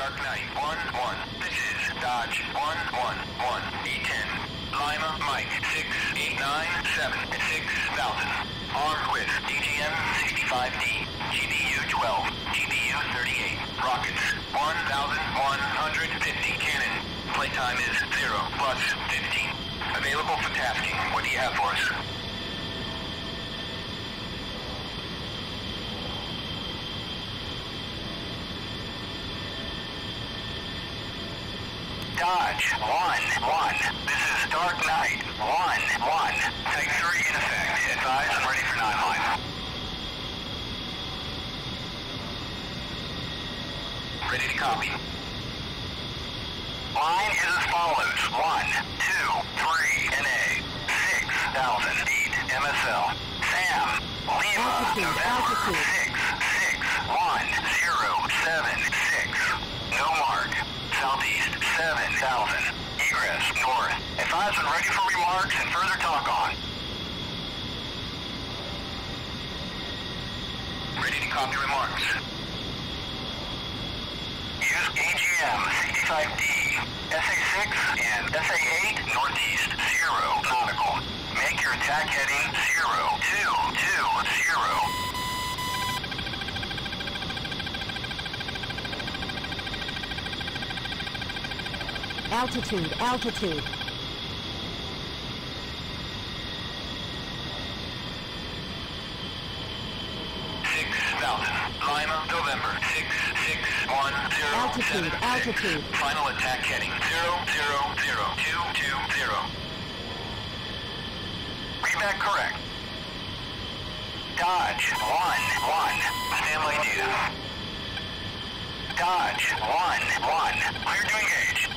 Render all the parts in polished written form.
Dark Knight 1-1. This is Dodge 111 A10. Lima Mike 6897 at 6,000. Armed with DGM 65D, GBU 12, GBU 38. Rockets 1,150 cannon. Playtime is 0 plus 15. Available for tasking. What do you have for us? Dodge 1-1. This is Dark Knight 1-1. Type 3 in effect. Advise and ready for 9-line. Ready to copy. Line is as follows. 1, 2, 3, NA, 6,000 feet, MSL. Sam, Lima, November, 661-076. No mark. Southeast, 7,000. Egress, north. Advise when ready for remarks and further talk on. Ready to copy remarks. Use AGM 65D, SA6 and SA8 northeast, 0 nautical. Make your attack heading 0220. Altitude, altitude. Lima, November, 661-076. Altitude, altitude. Final attack heading 000220. Read that correct. Dodge 1-1. Standby data. Dodge 1-1. Clear to engage.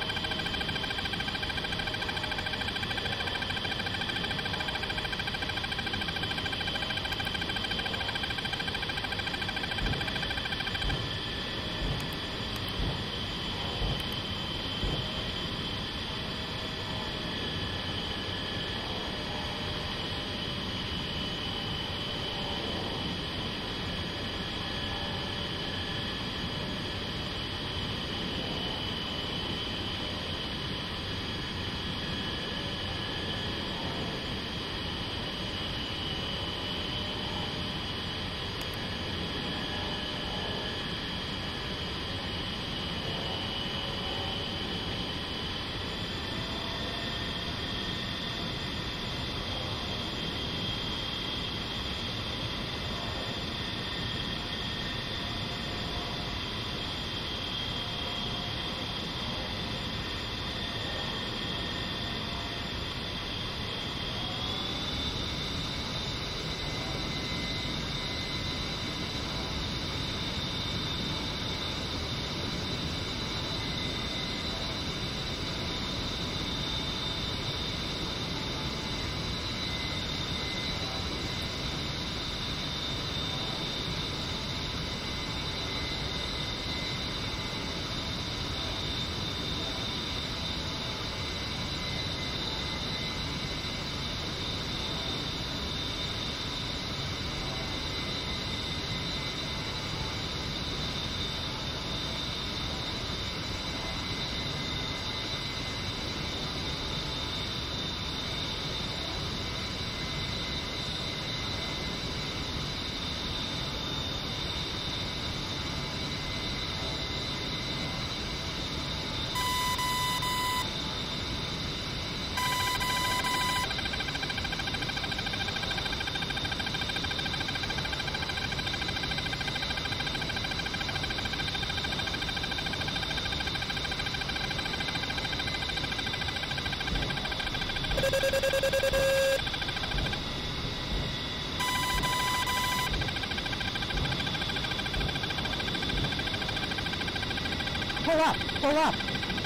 Pull up, pull up.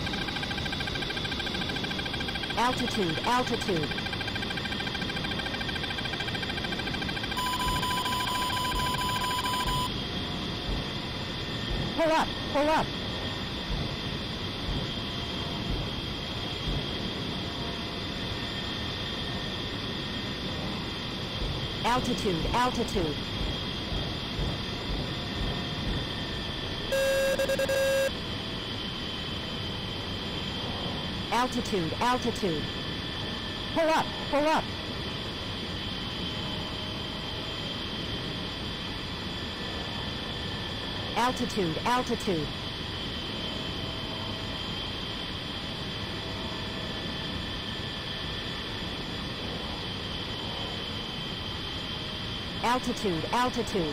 Altitude, altitude. Pull up, pull up. Altitude, altitude. Altitude, altitude. Pull up, pull up. Altitude, altitude. Altitude, altitude.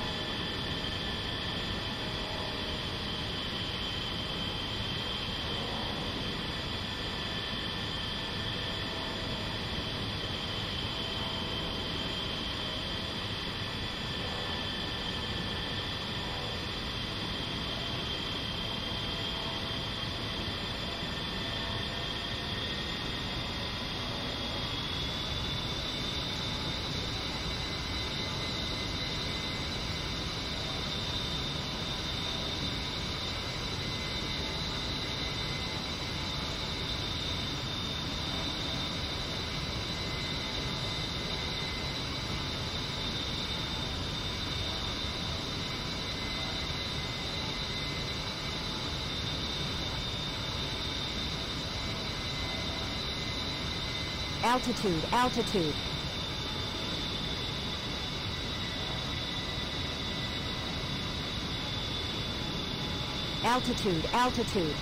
Altitude, altitude. Altitude, altitude.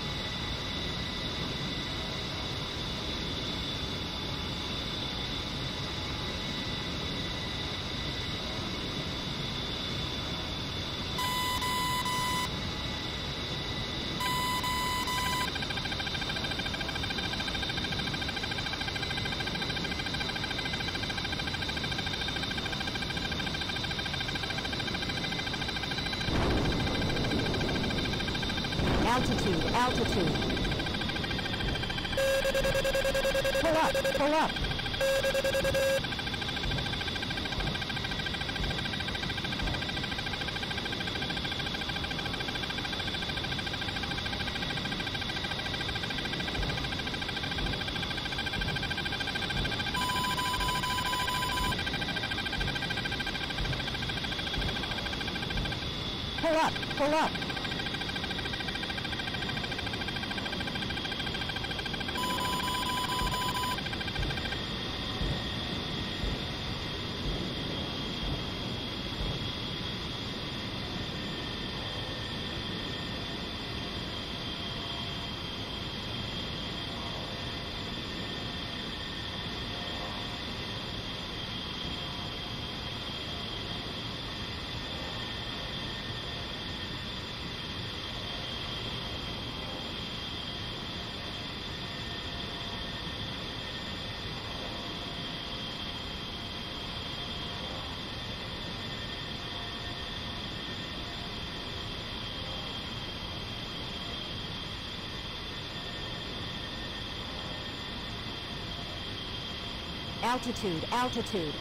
Altitude, altitude. Pull up, pull up. Pull up, pull up. Altitude, altitude.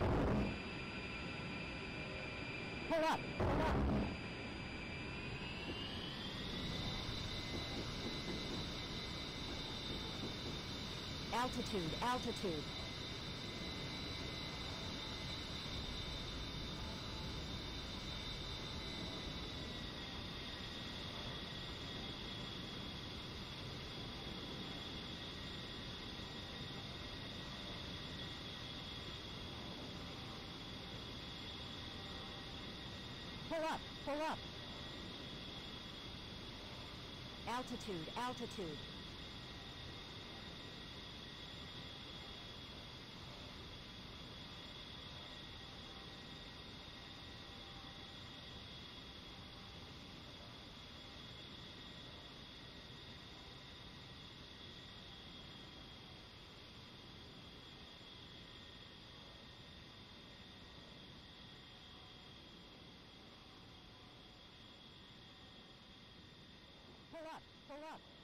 Pull up, pull up. Altitude, altitude. Pull up, pull up. Altitude, altitude. Pull up, pull up.